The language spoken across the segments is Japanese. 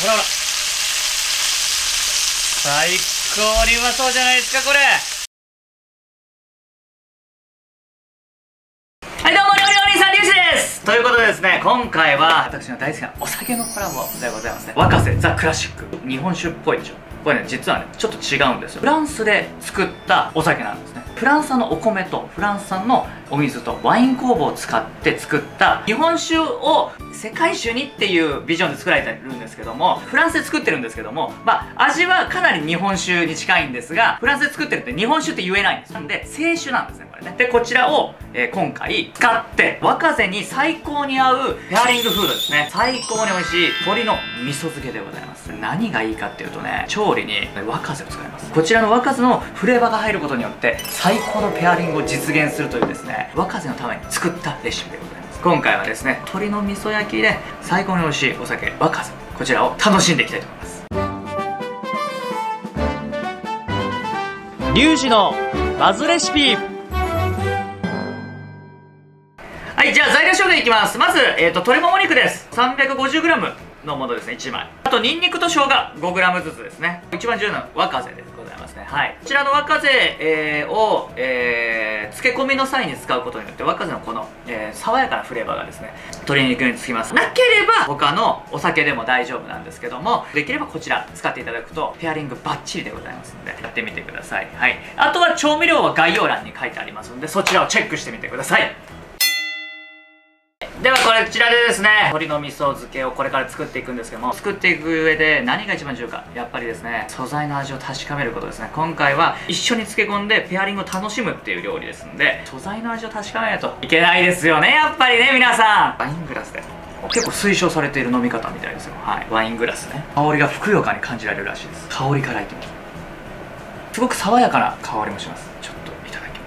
ほらほら、最高にうまそうじゃないですかこれ。はい、どうも料理お兄さんリュウジです。ということでですね、今回は私の大好きなお酒のコラボでございますね。若瀬ザ・クラシック、日本酒っぽいでしょ。これね、実はねちょっと違うんですよ。フランスで作ったお酒なんですね。フランス産のお米とフランス産のお水とワイン酵母を使って作った日本酒を世界酒にっていうビジョンで作られてるんですけども、フランスで作ってるんですけども、味はかなり日本酒に近いんですが、フランスで作ってるって日本酒って言えないんです。なんで清酒なんですねこれね。でこちらを、今回使って若瀬に最高に合うペアリングフードですね。最高に美味しい鶏の味噌漬けでございます。何がいいかっていうとね、調理に若瀬を使います。こちらの若瀬のフレーバーが入ることによって最高のペアリングを実現するというですね、若瀬のために作ったレシピでございます。今回はですね、鶏の味噌焼きで最高に美味しいお酒若瀬、こちらを楽しんでいきたいと思います。リュウジのバズレシピ。はい、じゃあ材料紹介いきます。まず、鶏もも肉です。 350g のものですね、1枚。あとニンニクと生姜 5g ずつですね。一番重要なのは若瀬でございますね。はい、こちらの若瀬、を、漬け込みの際に使うことによって若瀬のこの、爽やかなフレーバーがですね鶏肉につきます。なければ他のお酒でも大丈夫なんですけども、できればこちら使っていただくとペアリングバッチリでございますのでやってみてください。はい、あとは調味料は概要欄に書いてありますのでそちらをチェックしてみてください。ではこちらでですね、鶏の味噌漬けをこれから作っていくんですけども、作っていく上で何が一番重要か、やっぱりですね素材の味を確かめることですね。今回は一緒に漬け込んでペアリングを楽しむっていう料理ですので、素材の味を確かめないといけないですよね、やっぱりね皆さん。ワイングラスで結構推奨されている飲み方みたいですよ。はい、ワイングラスね、香りがふくよかに感じられるらしいです。香りからいってみます。すごく爽やかな香りもします。ちょっといただきます。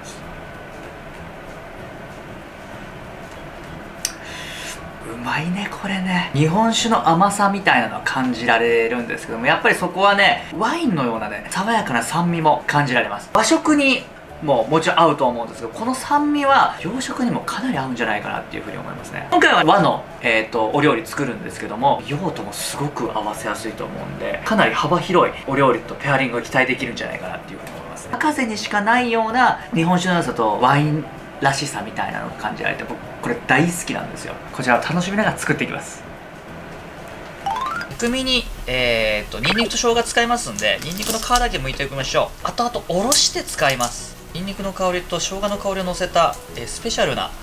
うまいねこれね。日本酒の甘さみたいなのは感じられるんですけども、やっぱりそこはねワインのようなね爽やかな酸味も感じられます。和食にももちろん合うと思うんですけど、この酸味は洋食にもかなり合うんじゃないかなっていうふうに思いますね。今回は和の、お料理作るんですけども、洋ともすごく合わせやすいと思うんで、かなり幅広いお料理とペアリングが期待できるんじゃないかなっていうふうに思います。若瀬にしかないような日本酒の良さとワインらしさみたいなのが感じられて、僕これ大好きなんですよ。こちらを楽しみながら作っていきます。薬味にニンニクと生姜使いますんで、ニンニクの皮だけ剥いておきましょう。あとおろして使います。ニンニクの香りと生姜の香りを乗せた、スペシャルな、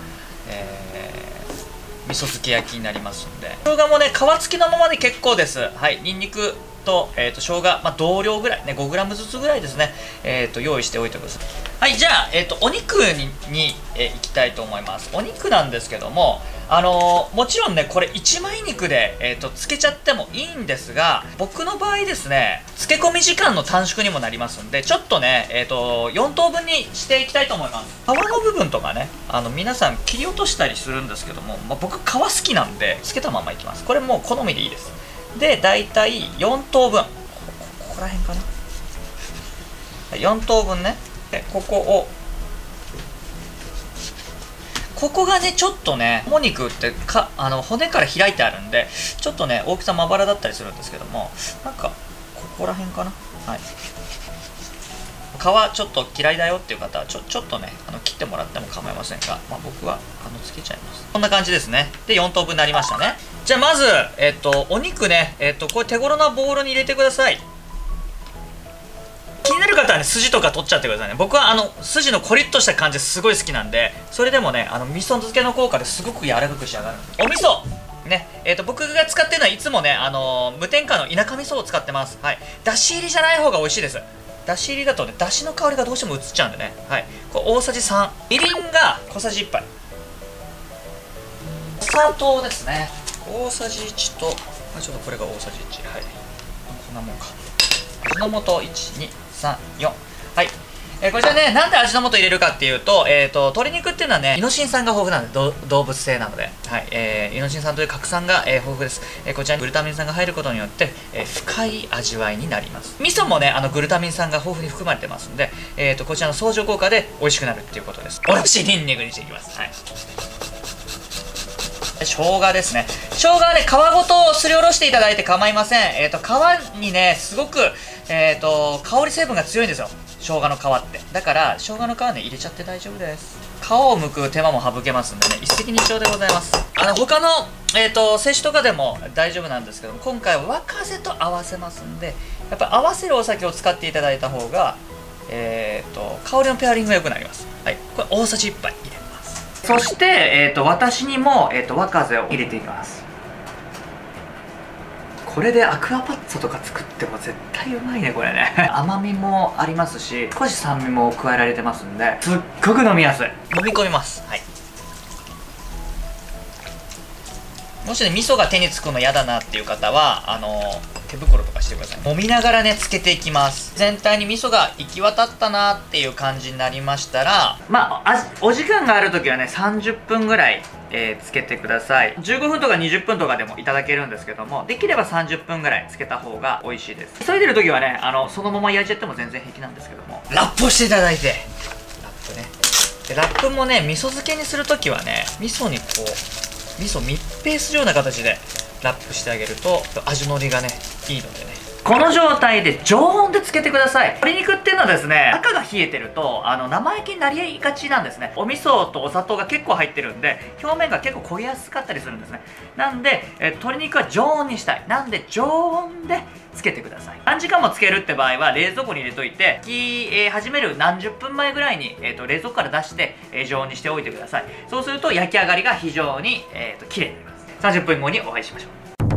味噌漬け焼きになりますんで、生姜もね皮付きのままで結構です。はい、ニンニクと、生姜、同量ぐらいね 5g ずつぐらいですね、用意しておいてください。はい、じゃあ、お肉にいきたいと思います。お肉なんですけども、もちろんねこれ一枚肉で、漬けちゃってもいいんですが、僕の場合ですね漬け込み時間の短縮にもなりますんで、ちょっとね、4等分にしていきたいと思います。皮の部分とかね皆さん切り落としたりするんですけども、僕皮好きなんで漬けたままいきます。これもう好みでいいです。でだいたい4等分、ここら辺かな、4等分ね。でここがねちょっとね、もも肉って骨から開いてあるんでちょっとね大きさまばらだったりするんですけども、なんかここら辺かな。はい、皮ちょっと嫌いだよっていう方はちょっとね切ってもらっても構いませんが、僕はつけちゃいます。こんな感じですね。で4等分になりましたね。じゃあまずお肉ねこれ手頃なボウルに入れてください。気になる方はね筋とか取っちゃってくださいね。僕は筋のコリッとした感じすごい好きなんで、それでもね味噌漬けの効果ですごく柔らかく仕上がる。お味噌ね、僕が使ってるのはいつもね無添加の田舎味噌を使ってます。はい、だし入りじゃない方が美味しいです。だし入りだとねだしの香りがどうしても移っちゃうんでね。はい、これ大さじ3、みりんが小さじ1杯、お砂糖ですね大さじ1と、ちょっとこれが大さじ1、はい、こんなもんか。味の素12345、はい、こちらねなんで味の素入れるかっていうと、鶏肉っていうのはねイノシン酸が豊富なんで、動物性なので、はい、イノシン酸という核酸が、豊富です。こちらにグルタミン酸が入ることによって、深い味わいになります。味噌もねグルタミン酸が豊富に含まれてますんで、こちらの相乗効果で美味しくなるっていうことです。おろしニンニクにしていきます。はい、生姜ですね。生姜はね皮ごとすりおろしていただいて構いません。皮にね、すごく、香り成分が強いんですよ。生姜の皮って。だから、生姜の皮ね、入れちゃって大丈夫です。皮を剥く手間も省けますんでね、一石二鳥でございます。他の、摂取とかでも大丈夫なんですけども、今回は若瀬と合わせますんで、やっぱ合わせるお酒を使っていただいた方が、香りのペアリングが良くなります。はい。これ大さじ1杯入れます。そして、私にも、若瀬を入れていきます。これでアクアパッツァとか作っても絶対うまいね、これね。甘みもありますし、少し酸味も加えられてますんで、すっごく飲みやすい。飲み込みます。はい。もしね、味噌が手につくの嫌だなっていう方は、手袋とかしてください。飲みながらね、つけていきます。全体に味噌が行き渡ったなっていう感じになりましたら、お時間がある時はね、30分ぐらい、つけてください。15分とか20分とかでもいただけるんですけども、できれば30分ぐらいつけた方が美味しいです。急いでる時はね、そのまま焼いちゃっても全然平気なんですけども、ラップをしていただいて、ラップね。で、ラップもね、味噌漬けにする時はね、味噌にこう、味噌密閉するような形でラップしてあげると味のりがねいいのでね、この状態で常温でつけてください。鶏肉っていうのはですね、中が冷えてると生焼けになりがちなんですね。お味噌とお砂糖が結構入ってるんで表面が結構焦げやすかったりするんですね。なんで、鶏肉は常温にしたい。なんで常温でつけてください。何時間もつけるって場合は冷蔵庫に入れといて、始める何十分前ぐらいに、冷蔵庫から出して、常温にしておいてください。そうすると焼き上がりが非常に、綺麗になります。30分後にお会いしましょう。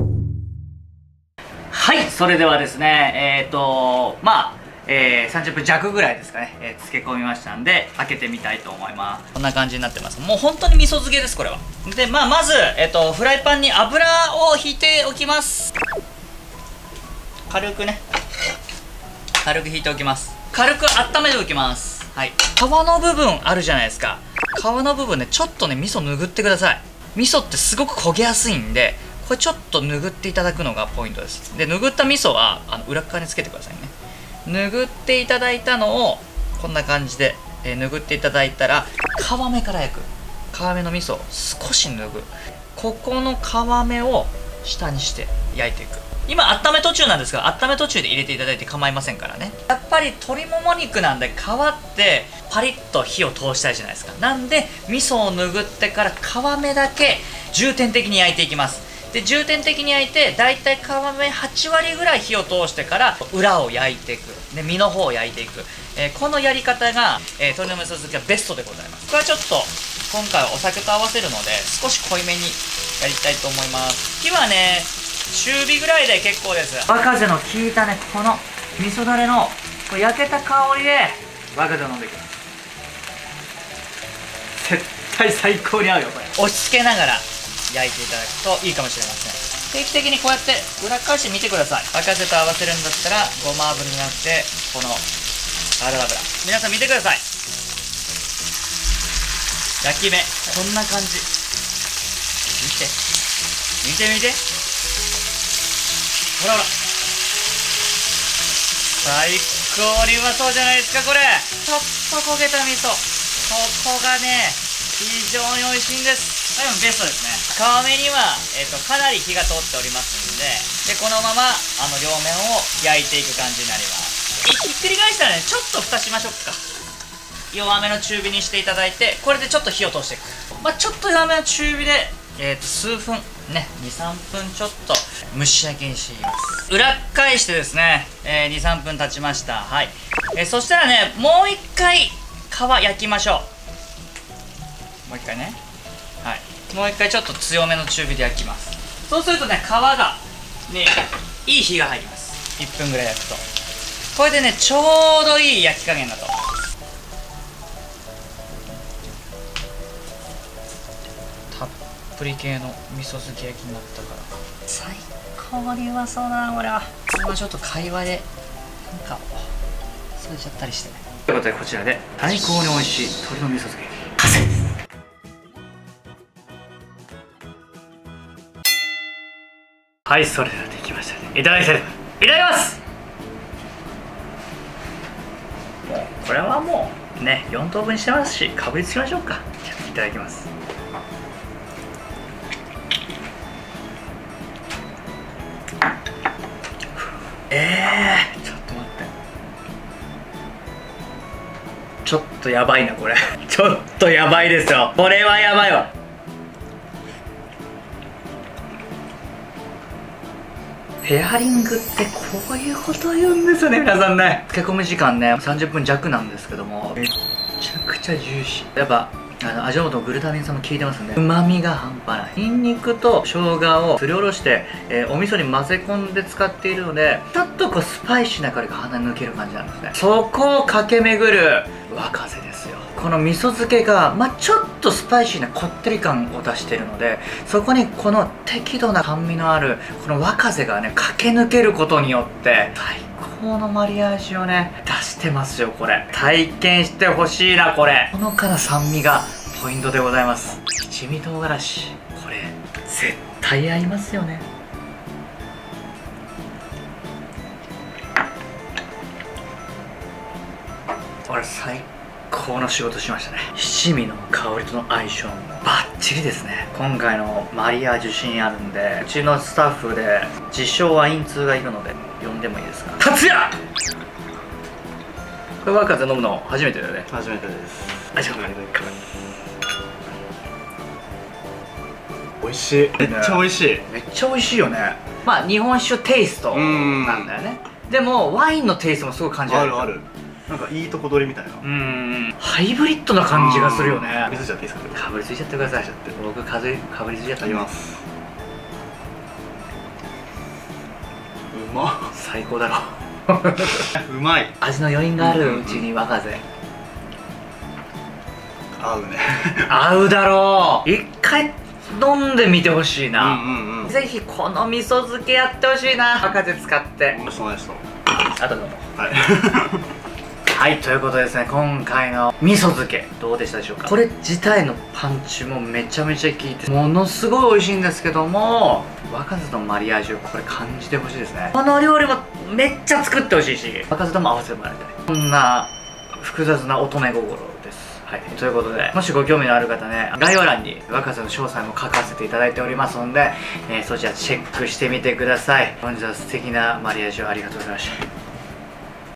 はい、それではですね、30分弱ぐらいですかね、漬け込みましたんで、開けてみたいと思います。こんな感じになってます。もう本当に味噌漬けです、これは。で、まず、フライパンに油を引いておきます。軽くね、軽く引いておきます。軽く温めておきます。はい。皮の部分あるじゃないですか。皮の部分ね、ちょっとね、味噌拭ってください。味噌ってすごく焦げやすいんで、これちょっと拭っていただくのがポイントです。で、拭った味噌は裏側につけてくださいね。拭っていただいたのをこんな感じで、拭っていただいたら皮目から焼く。皮目の味噌を少し拭く。ここの皮目を下にして焼いていく。今温め途中なんですが、温め途中で入れていただいて構いませんからね。やっぱり鶏もも肉なんで、皮ってパリッと火を通したいじゃないですか。なんで味噌を拭ってから皮目だけ重点的に焼いていきます。で、重点的に焼いて、だいたい皮目8割ぐらい火を通してから裏を焼いていく。で、身の方を焼いていく。このやり方が、鶏の味噌漬けはベストでございます。これはちょっと今回はお酒と合わせるので少し濃いめにやりたいと思います。火はね、中火ぐらいで結構です。若瀬の効いたね、この味噌だれの焼けた香りで若瀬を飲んでいきます。絶対最高に合うよ、これ。落ち着けながら焼いていただくといいかもしれません。定期的にこうやって裏返してみてください。若瀬と合わせるんだったらごま油じゃなくてこのサラダ油、皆さん見てください。焼き目こんな感じ。見て見て見て、ほらほら、最高にうまそうじゃないですか。これちょっと焦げた味噌、ここがね非常に美味しいんです。これもベストですね。皮目には、かなり火が通っておりますんで、このまま両面を焼いていく感じになります。ひっくり返したらね、ちょっと蓋しましょうか。弱めの中火にしていただいて、これでちょっと火を通していく。ちょっと弱めの中火で、数分ね、23分ちょっと蒸し焼きにしていきます。裏返してですね、23分経ちました。はい、そしたらね、もう一回皮焼きましょう。もう一回ね、はい、もう一回ちょっと強めの中火で焼きます。そうするとね、皮がね、いい火が入ります。1分ぐらい焼くとこれでね、ちょうどいい焼き加減だと思います。たっぷり系の味噌漬け焼きになったから最高にうまそうだな、これは。今ちょっと会話でなんか添えちゃったりしてね。ということで、こちらで最高に美味しい鶏の味噌漬け完成です。はい、それではできましたね。いただきたいと思います。いただきます。もうこれはもうね、4等分にしてますし、かぶりつきましょうか。じゃあいただきます。 ちょっと待って、ちょっとやばいなこれちょっとやばいですよ、これはやばいわ。ペアリングってこういうことを言うんですよね、皆さんね。漬け込み時間ね30分弱なんですけども、めちゃくちゃジューシー。やっぱ味の素のグルタミン酸も効いてますんで、旨味が半端ない。ニンニクと生姜をすりおろして、お味噌に混ぜ込んで使っているので、ちょっとこうスパイシーな香りが鼻に抜ける感じなんですね。そこを駆け巡る若瀬ですよ。この味噌漬けが、ちょっとスパイシーなこってり感を出しているので、そこにこの適度な酸味のあるこの若瀬がね駆け抜けることによって最高のマリアージュをね出してますよ。これ体験してほしいな。これほのかな酸味がポイントでございます。七味唐辛子、これ絶対合いますよね。これ最高の仕事しましたね。七味の香りとの相性もバッチリですね。今回のマリアージュシーンあるんで、うちのスタッフで自称ワイン通がいるので呼んでもいいですか。達也、これ若瀬飲むの初めてだよね。 初めてです。 あ、じゃあ美味しい、めっちゃ美味しい。 めっちゃ美味しいよね。日本酒テイストなんだよね。でもワインのテイストもすごい感じられる。 ある。なんかいいとこ取りみたいな。 ハイブリッドな感じがするよね。 かぶりついちゃっていいですか。 かぶりついちゃってください。僕かぶりついちゃって。 あります。うまっ。 最高だろうまい。 味の余韻があるうちに若瀬合うね合うだろう。一回飲んでみてほしいな。ぜひこの味噌漬けやってほしいな、若瀬使って。 そうです。 あとどうも。 はいはい、ということでですね、今回の味噌漬けどうでしたでしょうか。これ自体のパンチもめちゃめちゃ効いてものすごい美味しいんですけども、若瀬とのマリアージュをこれ感じてほしいですね。この料理もめっちゃ作ってほしいし、若瀬とも合わせてもらいたい。こんな複雑な乙女心です。はい、ということで、もしご興味のある方ね、概要欄に若瀬の詳細も書かせていただいておりますので、そちらチェックしてみてください。本日は素敵なマリアージュをありがとうございました。